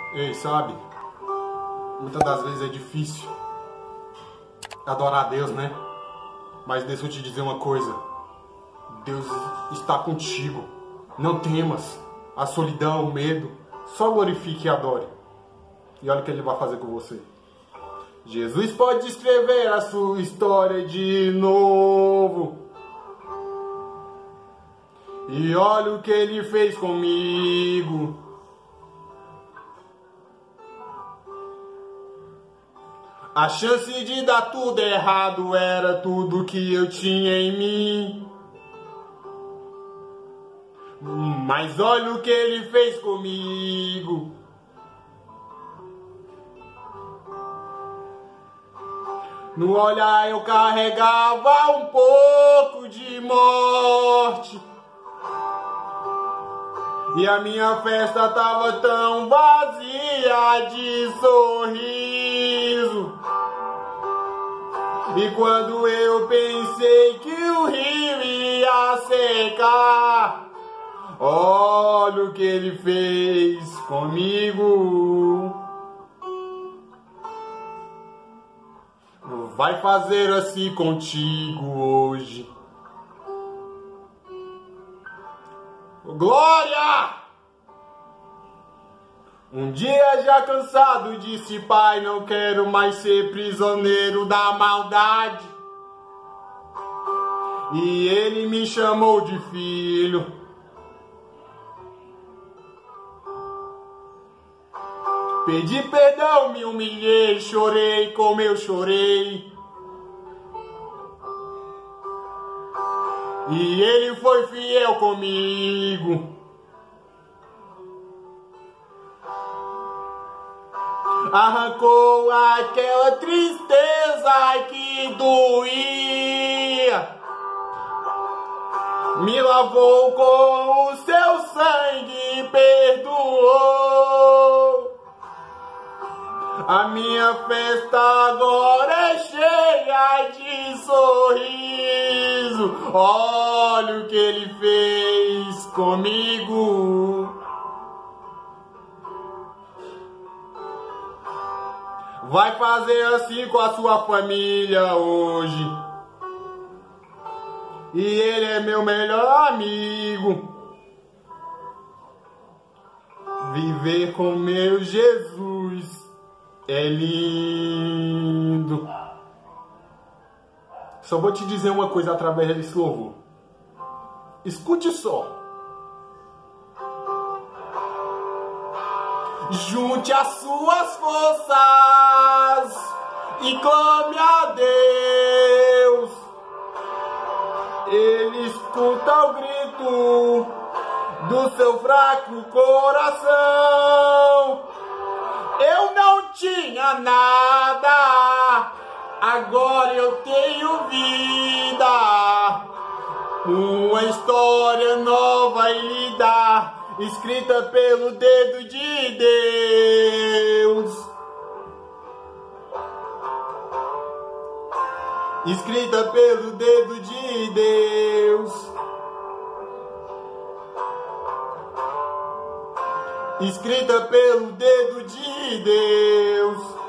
Ei, sabe? Muitas das vezes é difícil adorar a Deus, né? Mas deixa eu te dizer uma coisa. Deus está contigo. Não temas a solidão, o medo. Só glorifique e adore. E olha o que Ele vai fazer com você. Jesus pode escrever a sua história de novo. E olha o que Ele fez comigo. A chance de dar tudo errado era tudo que eu tinha em mim. Mas olha o que Ele fez comigo. No olhar eu carregava um pouco de morte. E a minha festa tava tão vazia de sorriso. E quando eu pensei que o rio ia secar, olha o que Ele fez comigo. Vai fazer assim contigo hoje. Glória! Um dia já cansado disse: Pai, não quero mais ser prisioneiro da maldade. E Ele me chamou de filho. Pedi perdão, me humilhei, chorei como eu chorei. E Ele foi fiel comigo. Arrancou aquela tristeza que doía. Me lavou com o seu sangue e perdoou. A minha festa agora é cheia de sorriso. Olha o que Ele fez comigo. Vai fazer assim com a sua família hoje. E Ele é meu melhor amigo. Viver com meu Jesus é lindo. Só vou te dizer uma coisa através desse louvor. Escute só. Junte as suas forças e clame a Deus. Ele escuta o grito do seu fraco coração. Eu não tinha nada, agora eu tenho vida. Uma história nova e linda, escrita pelo dedo de Deus. Escrita pelo dedo de Deus. Escrita pelo dedo de Deus.